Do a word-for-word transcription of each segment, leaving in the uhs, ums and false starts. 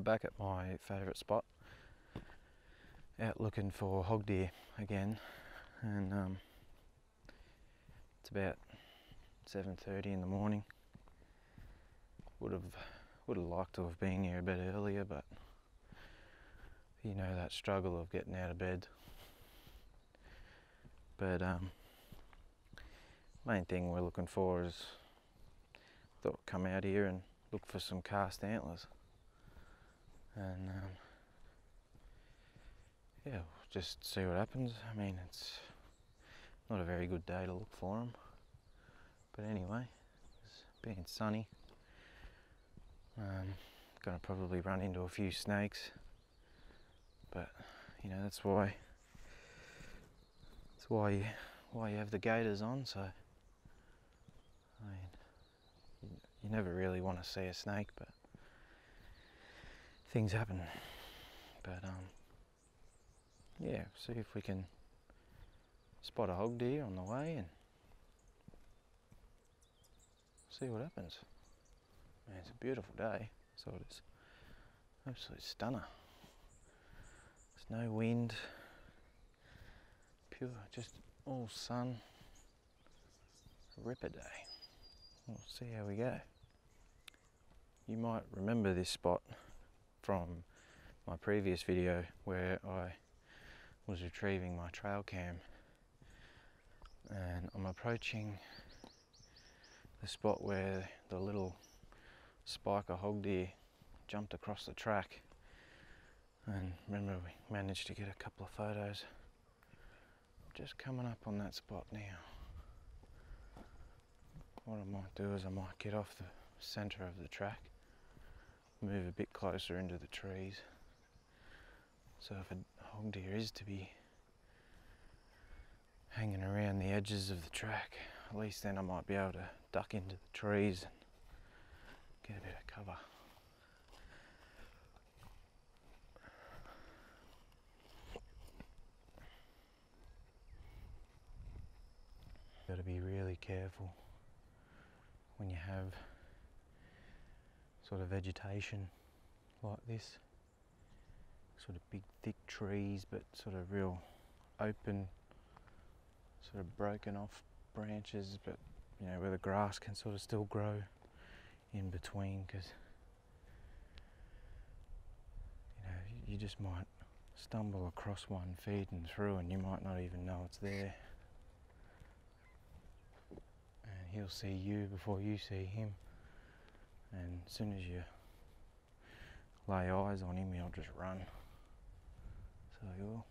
back at my favourite spot, out looking for hog deer again, and um, it's about seven thirty in the morning. Would have would have liked to have been here a bit earlier, but you know that struggle of getting out of bed. But um, main thing we're looking for is thought we'd come out here and look for some cast antlers, and um, yeah, we'll just see what happens. I mean, it's not a very good day to look for them, but anyway, it's being sunny. Um, gonna probably run into a few snakes, but you know that's why that's why you why you have the gaiters on. So I mean, you, you never really want to see a snake, but things happen. But um, yeah, see if we can spot a hog deer on the way and see what happens. Man, it's a beautiful day, so it is. Absolute stunner. There's no wind, pure, just all sun. Ripper day. We'll see how we go. You might remember this spot from my previous video where I was retrieving my trail cam, and I'm approaching the spot where the little spiker hog deer jumped across the track, and remember we managed to get a couple of photos. Just coming up on that spot now. What I might do is I might get off the centre of the track, move a bit closer into the trees, so if a hog deer is to be hanging around the edges of the track, at least then I might be able to duck into the trees and get a bit of cover. Got to be really careful when you have sort of vegetation like this, sort of big thick trees but sort of real open, sort of broken off branches, but you know where the grass can sort of still grow in between, because you know you just might stumble across one feeding through and you might not even know it's there, and he'll see you before you see him, and as soon as you lay eyes on him he'll just run. So you'll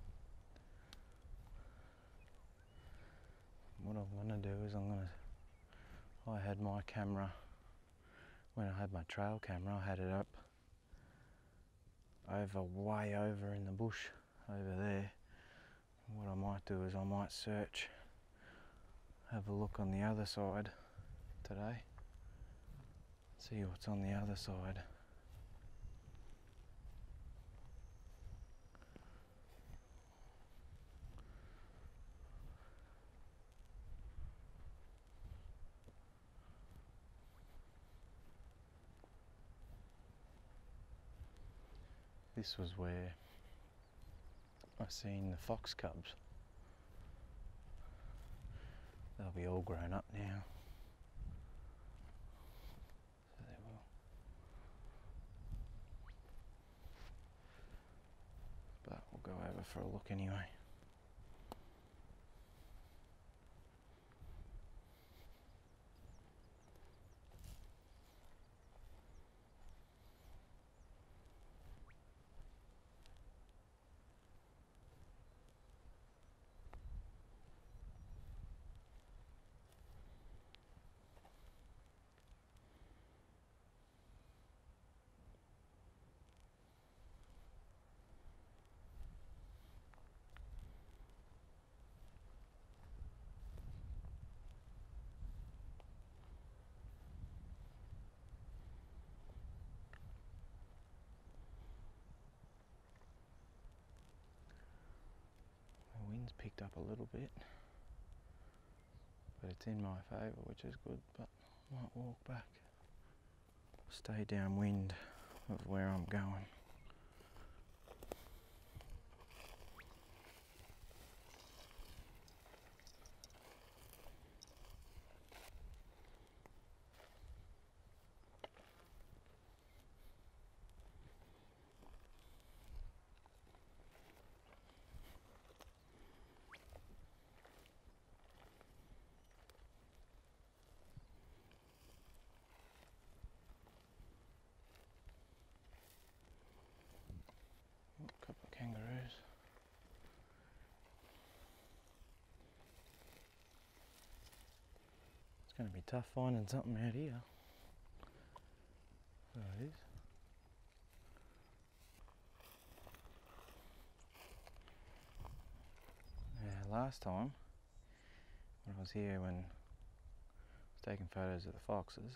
what I'm going to do is I'm going to, I had my camera, when I had my trail camera, I had it up over, way over in the bush over there. And what I might do is I might search, have a look on the other side today, see what's on the other side. This was where I seen the fox cubs. They'll be all grown up now. So they will. But we'll go over for a look anyway. Picked up a little bit, but it's in my favour, which is good. But I might walk back, stay downwind of where I'm going. A couple of kangaroos. It's going to be tough finding something out here. There it is. Yeah, last time when I was here, when I was taking photos of the foxes,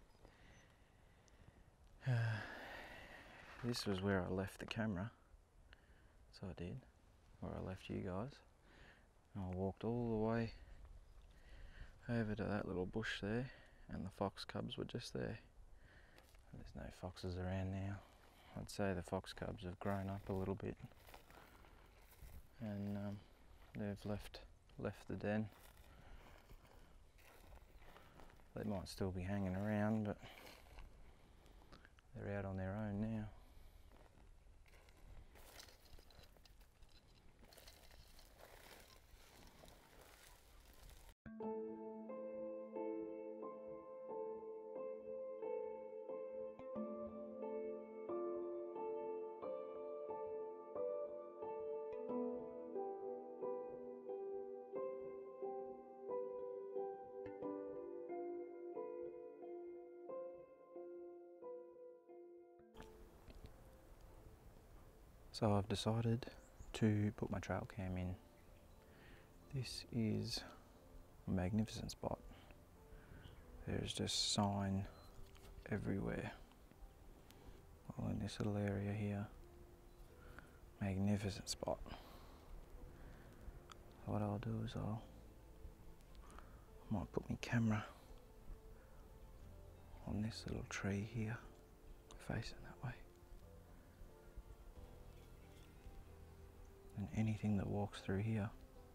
uh, this was where I left the camera. So I did, where I left you guys. And I walked all the way over to that little bush there, and the fox cubs were just there. There's no foxes around now. I'd say the fox cubs have grown up a little bit, and um, they've left left the den. They might still be hanging around, but they're out on their own now. So I've decided to put my trail cam in. This is a magnificent spot. There's just sign everywhere. All in this little area here. Magnificent spot. So what I'll do is I'll I might put my camera on this little tree here, facing that way. And anything that walks through here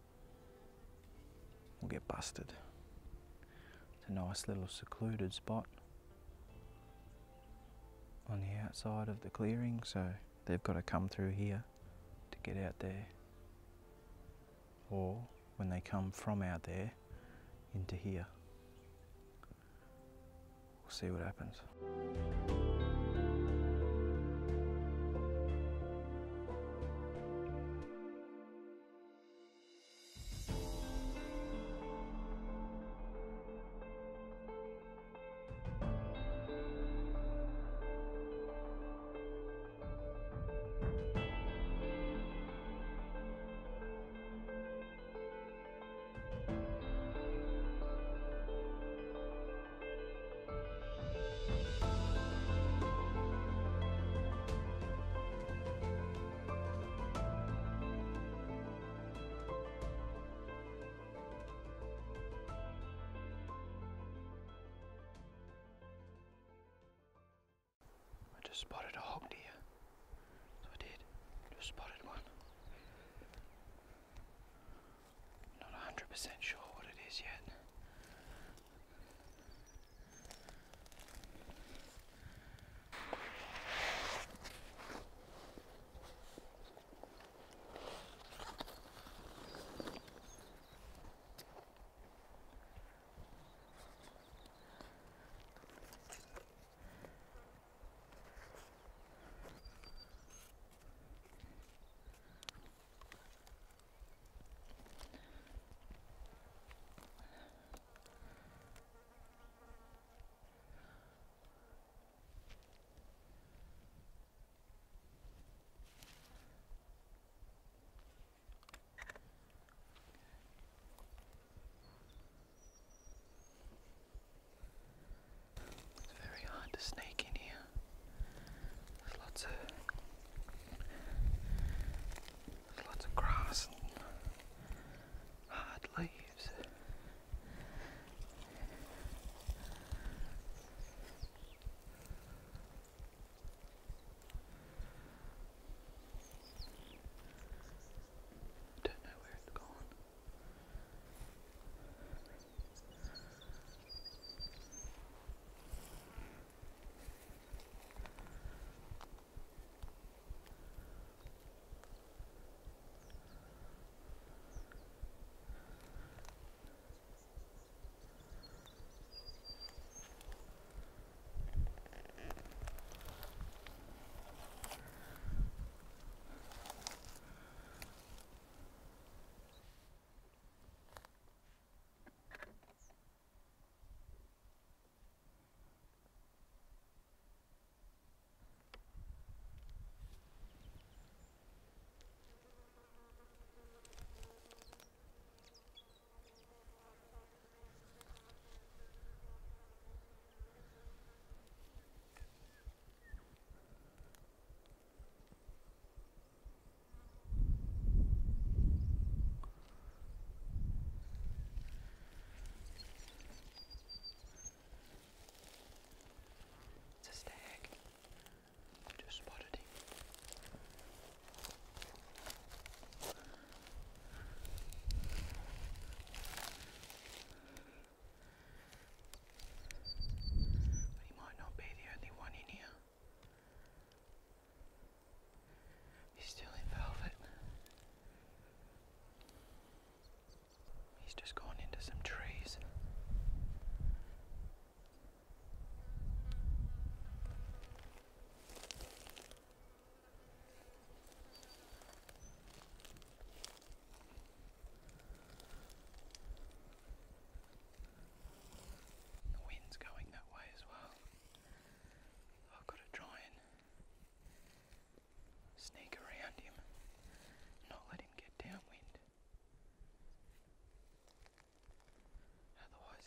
will get busted. It's a nice little secluded spot on the outside of the clearing, so they've got to come through here to get out there, or when they come from out there into here. We'll see what happens. Spotted a hog deer. So I did. Just spotted one. Not one hundred percent sure what it is yet.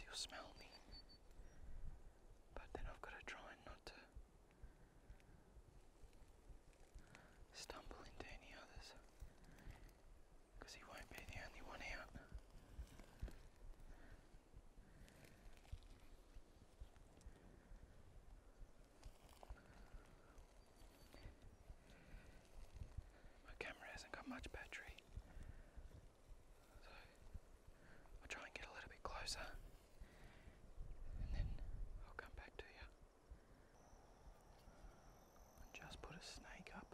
he'll smell me. But then I've got to try not to stumble into any others, because he won't be the only one out. My camera hasn't got much battery, so I'll try and get a little bit closer and then I'll come back to you. Just put a snake up.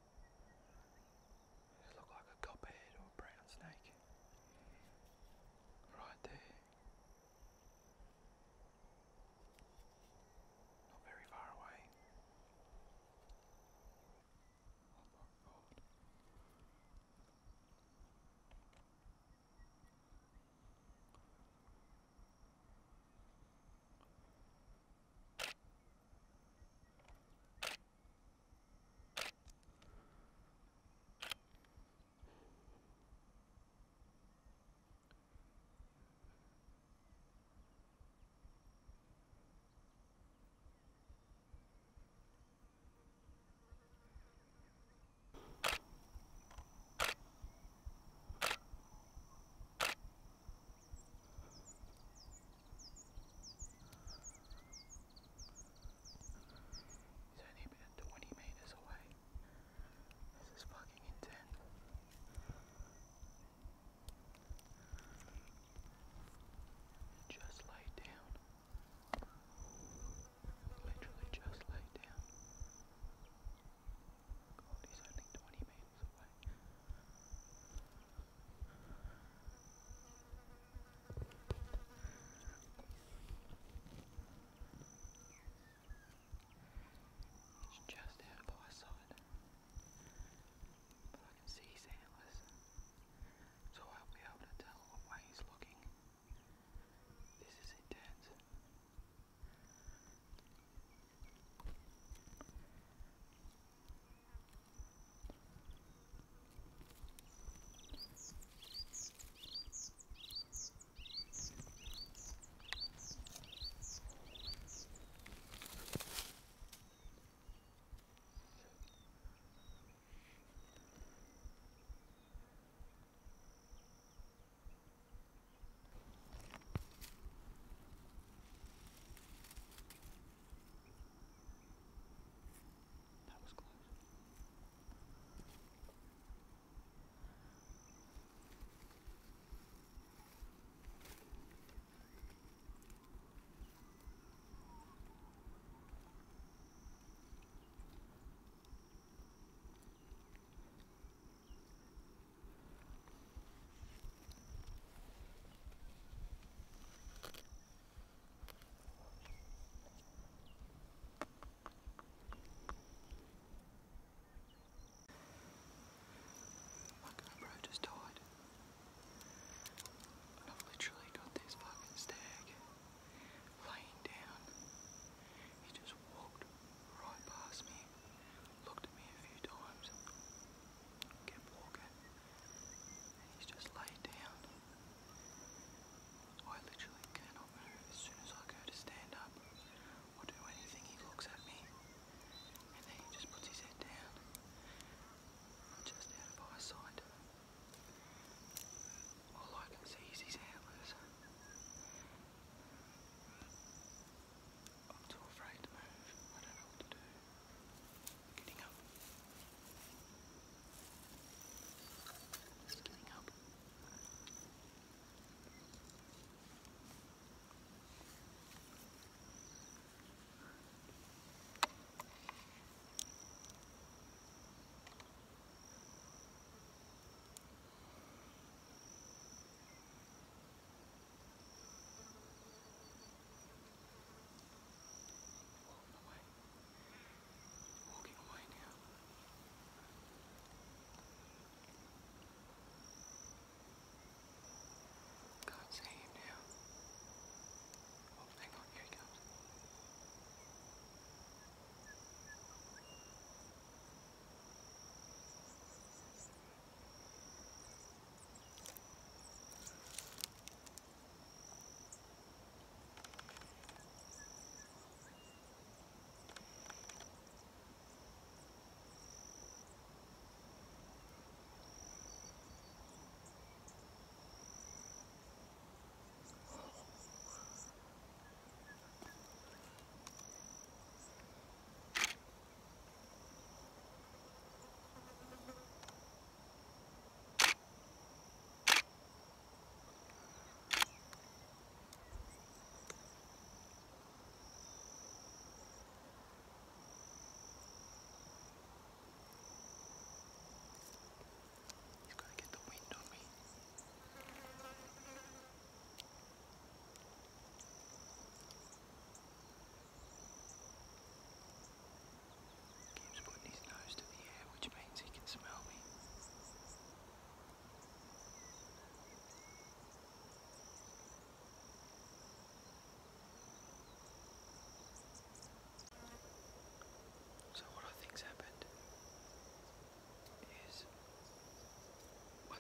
It looked like a copperhead or a brown snake. Right there. Not very far away. Oh my god.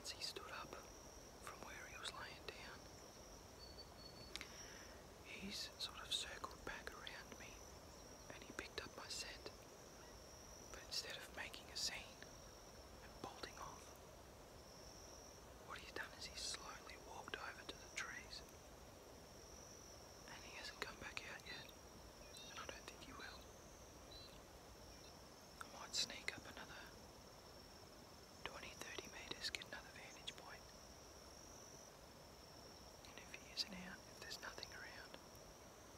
once he stood up from where he was laying down, he's sort of circled back around me and he picked up my scent, but instead of making a scene and bolting off, what he's done is he's slowly walked over to the trees, and he hasn't come back out yet, and I don't think he will. I might sneak up another twenty, thirty metres, get another vantage point, and if he isn't out, if there's nothing around,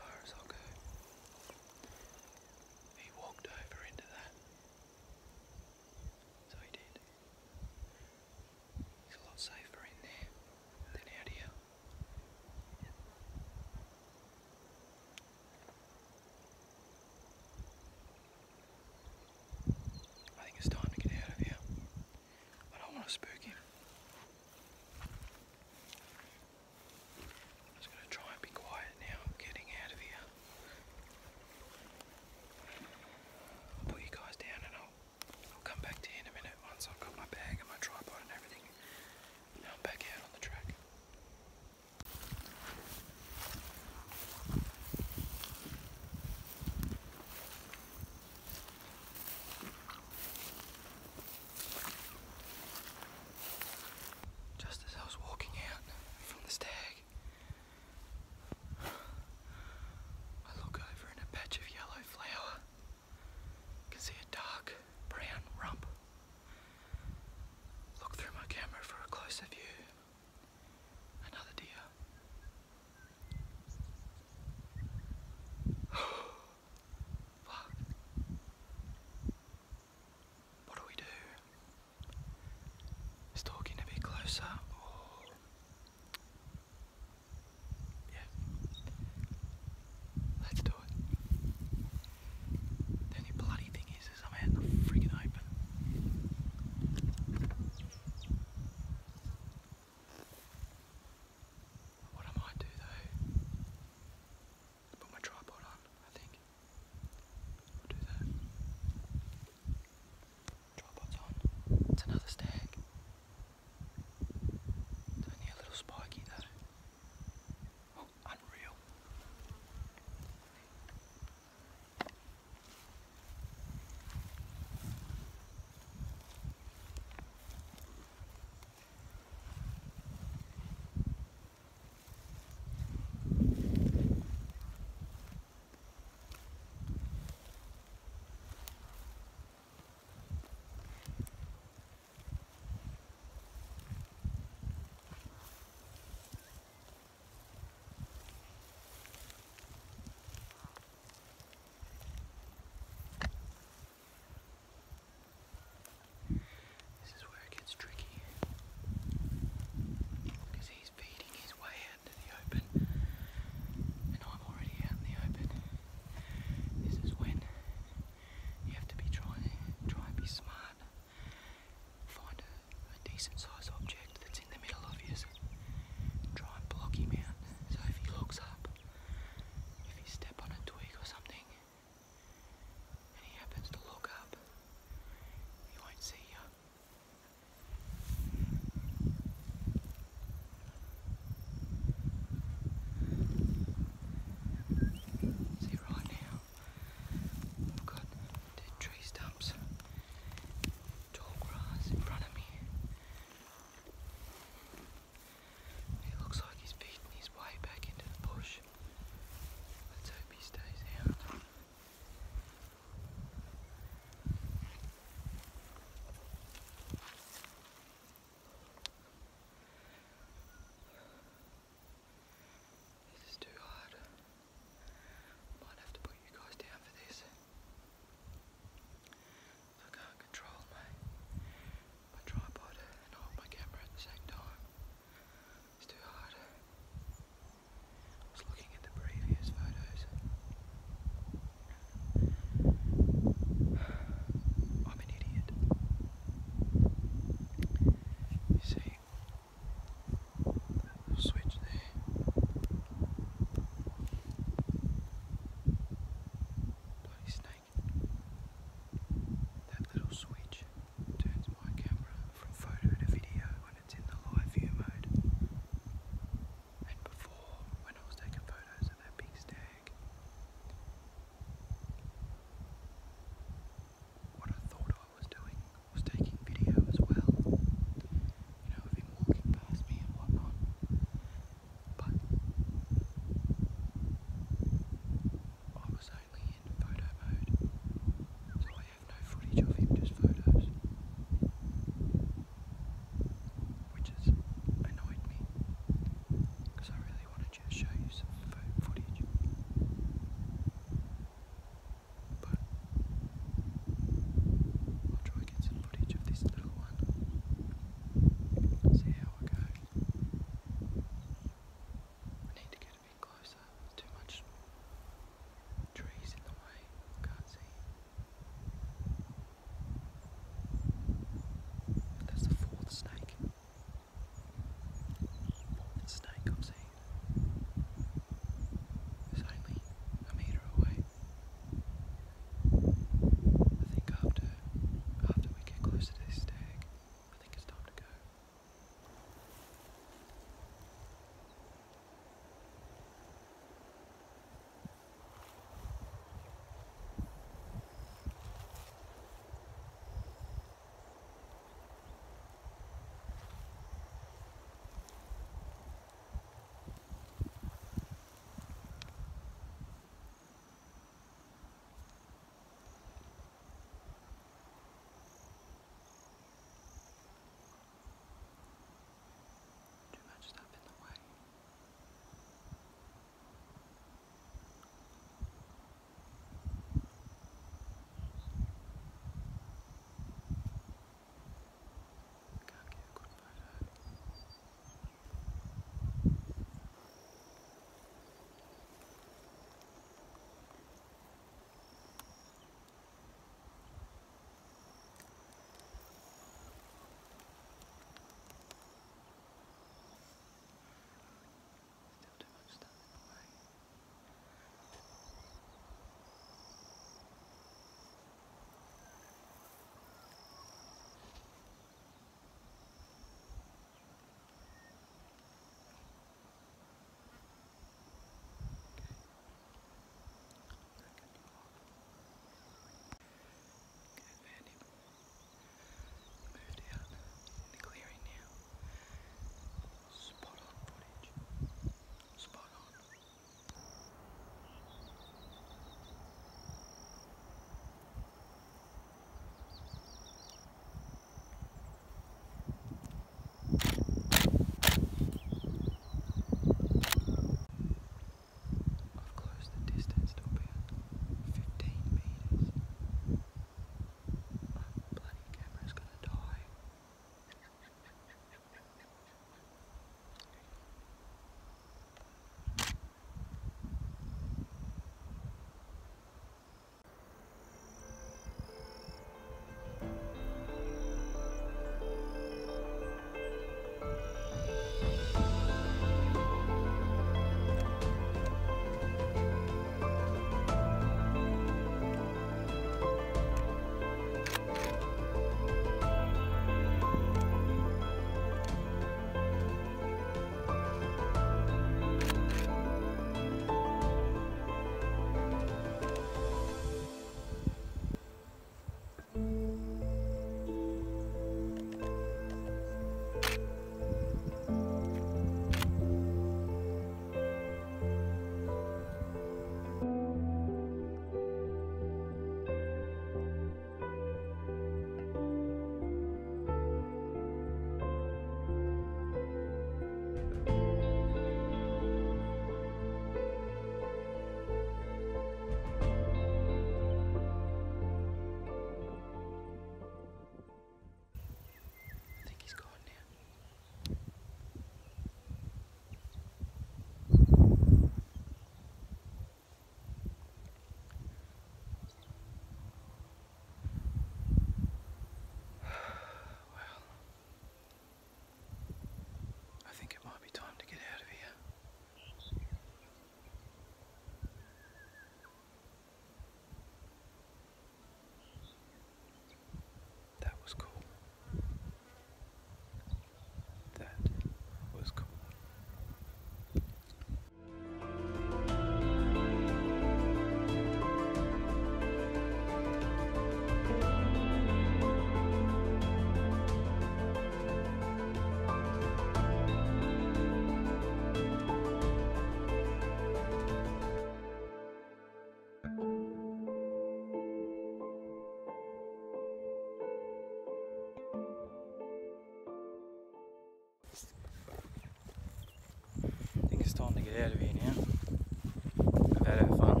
get out of here now. I've had our fun.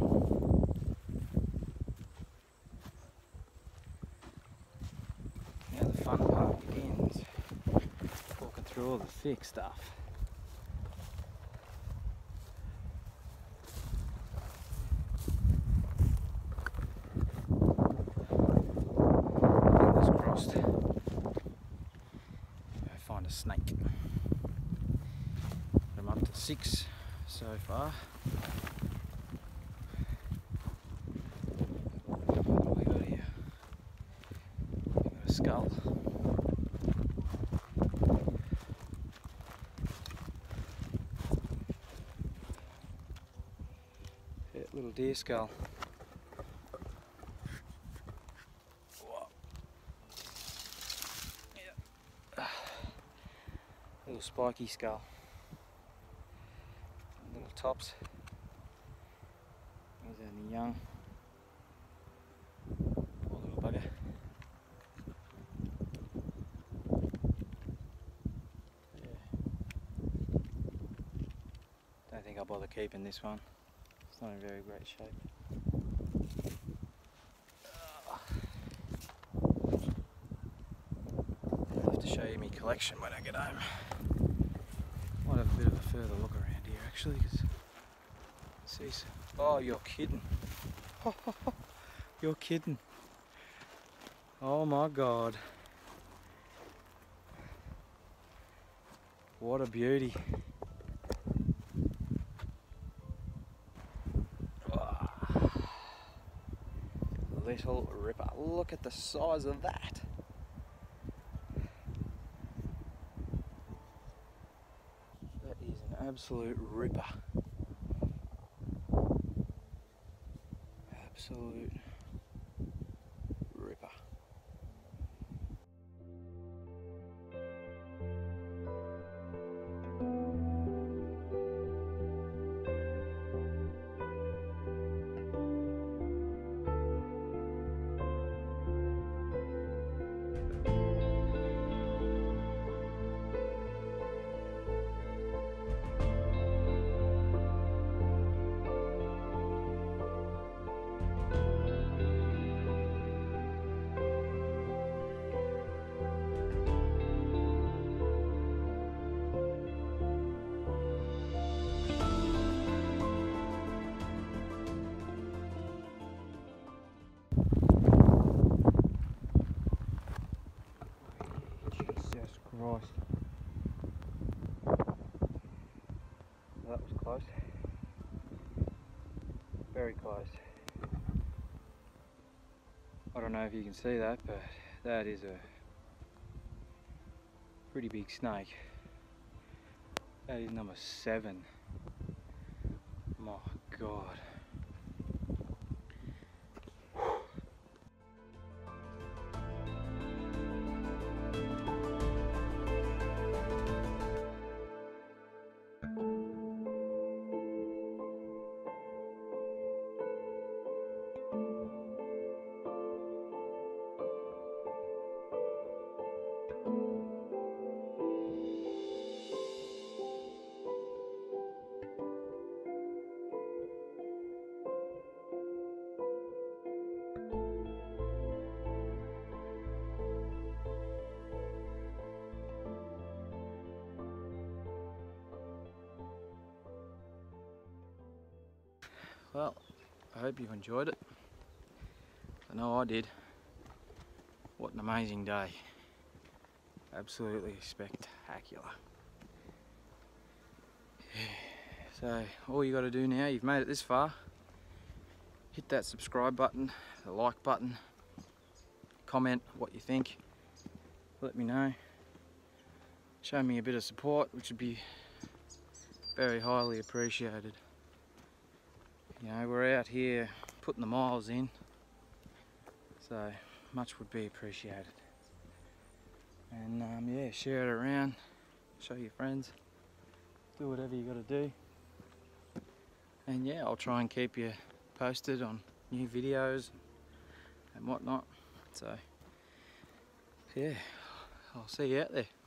Now the fun part begins. Walking through all the thick stuff. Fingers crossed. Go find a snake. I'm up to six so far. What have we got here? We've got a skull. Yeah, little deer skull. Yeah. Little spiky skull. Little tops. He's only young. Poor little bugger. Yeah. Don't think I'll bother keeping this one. It's not in very great shape. I'll have to show you my collection when I get home. Might have a bit of a further look around here actually, because see some. Oh, you're kidding! You're kidding! Oh my God! What a beauty! Oh, little ripper! Look at the size of that! Absolute ripper. Absolute ripper. Christ. That was close. Very close. I don't know if you can see that, but that is a pretty big snake. That is number seven. My God. Well, I hope you enjoyed it. I know I did. What an amazing day. Absolutely spectacular. So all you got to do now, you've made it this far, hit that subscribe button, the like button, comment what you think, let me know, show me a bit of support, which would be very highly appreciated. You know, we're out here putting the miles in, so much would be appreciated. And um, yeah, share it around, show your friends, do whatever you got to do. And yeah, I'll try and keep you posted on new videos and whatnot. So yeah, I'll see you out there.